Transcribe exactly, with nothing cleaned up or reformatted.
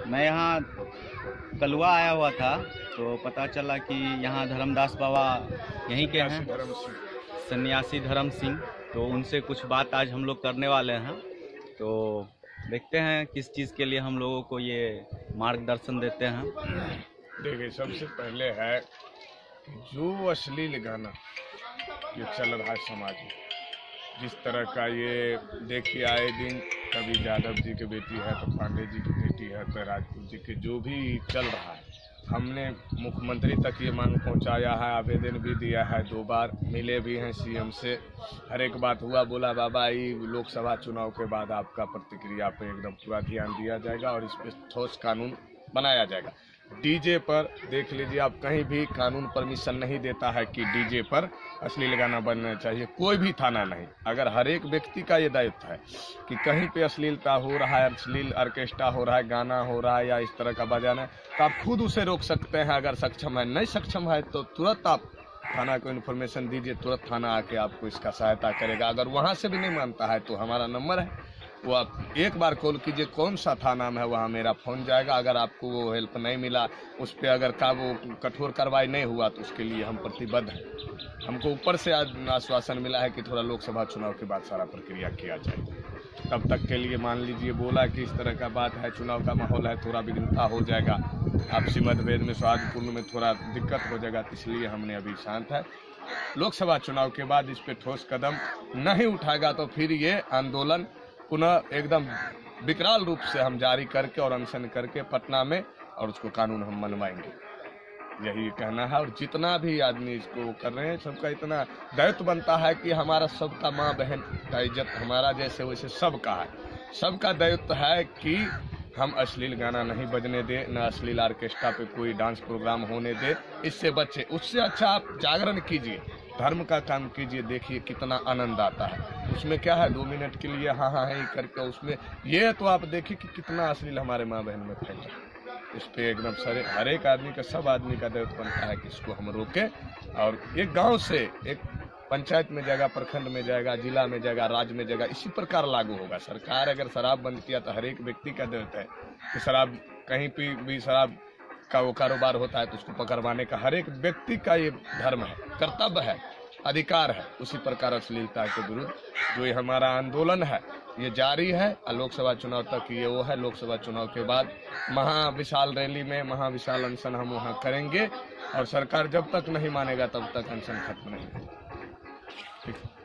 मैं यहाँ कलुआ आया हुआ था तो पता चला कि यहाँ धर्मदास बाबा यहीं के हैं, सन्यासी धर्म सिंह। तो उनसे कुछ बात आज हम लोग करने वाले हैं। तो देखते हैं किस चीज़ के लिए हम लोगों को ये मार्गदर्शन देते हैं। देखिए, सबसे पहले है जो अश्लील गाना ये चल रहा है समाज में, जिस तरह का ये देखिए आए दिन कभी यादव जी की बेटी है तो पांडे जी की बेटी है तो राजपूत जी के जो भी चल रहा है, हमने मुख्यमंत्री तक ये मांग पहुंचाया है, आवेदन भी दिया है, दो बार मिले भी हैं सीएम से। हर एक बात हुआ, बोला बाबा ये लोकसभा चुनाव के बाद आपका प्रतिक्रिया पे एकदम पूरा ध्यान दिया जाएगा और इस पर ठोस कानून बनाया जाएगा। डीजे पर देख लीजिए आप, कहीं भी कानून परमिशन नहीं देता है कि डीजे पर अश्लील गाना बनना चाहिए, कोई भी थाना नहीं। अगर हर एक व्यक्ति का ये दायित्व है कि कहीं पे अश्लीलता हो रहा है, अश्लील ऑर्केस्ट्रा हो रहा है, गाना हो रहा है या इस तरह का बजाना है, तो आप खुद उसे रोक सकते हैं अगर सक्षम है। नहीं सक्षम है तो तुरंत आप थाना को इन्फॉर्मेशन दीजिए, तुरंत थाना आके आपको इसका सहायता करेगा। अगर वहाँ से भी नहीं मानता है तो हमारा नंबर है, वो आप एक बार कॉल कीजिए, कौन सा थाना में है वहाँ मेरा फ़ोन जाएगा। अगर आपको वो हेल्प नहीं मिला, उस पर अगर का वो कठोर कार्रवाई नहीं हुआ तो उसके लिए हम प्रतिबद्ध हैं। हमको ऊपर से आश्वासन मिला है कि थोड़ा लोकसभा चुनाव के बाद सारा प्रक्रिया किया जाए। तब तक के लिए मान लीजिए बोला कि इस तरह का बात है, चुनाव का माहौल है, थोड़ा विघ्नता हो जाएगा, आपसी मतभेद में सौहार्दपूर्ण में थोड़ा दिक्कत हो जाएगा, इसलिए हमने अभी शांत है। लोकसभा चुनाव के बाद इस पर ठोस कदम नहीं उठाएगा तो फिर ये आंदोलन पुनः एकदम विकराल रूप से हम जारी करके और अनशन करके पटना में और उसको कानून हम मनवाएंगे, यही कहना है। और जितना भी आदमी इसको कर रहे हैं, सबका इतना दायित्व बनता है कि हमारा सबका माँ बहन का इज्जत हमारा जैसे वैसे सबका है, सबका दायित्व है कि हम अश्लील गाना नहीं बजने दे, न अश्लील ऑर्केस्ट्रा पे कोई डांस प्रोग्राम होने दे, इससे बचे। उससे अच्छा आप जागरण कीजिए, धर्म का काम कीजिए, देखिए कितना आनंद आता है। उसमें क्या है, दो मिनट के लिए हाँ हाँ ही करके उसमें ये तो आप देखिए कि कितना अश्लील हमारे माँ बहन में फैल रहा है। इस पे एकदम सारे हर एक आदमी का, सब आदमी का दायित्व बनता है कि इसको हम रोकें। और एक गांव से एक पंचायत में जाएगा, प्रखंड में जाएगा, जिला में जाएगा, राज्य में जाएगा, इसी प्रकार लागू होगा। सरकार अगर शराब बंद किया तो हर एक व्यक्ति का दायित्व है कि शराब कहीं पे भी शराब का वो कारोबार होता है तो उसको पकड़वाने का हर एक व्यक्ति का ये धर्म है, कर्तव्य है, अधिकार है। उसी प्रकार अश्लीलता के विरुद्ध जो ये हमारा आंदोलन है ये जारी है। लोकसभा चुनाव तक ये वो है। लोकसभा चुनाव के बाद महाविशाल रैली में महाविशाल अनशन हम वहाँ करेंगे और सरकार जब तक नहीं मानेगा तब तक अनशन खत्म नहीं होगा। ठीक।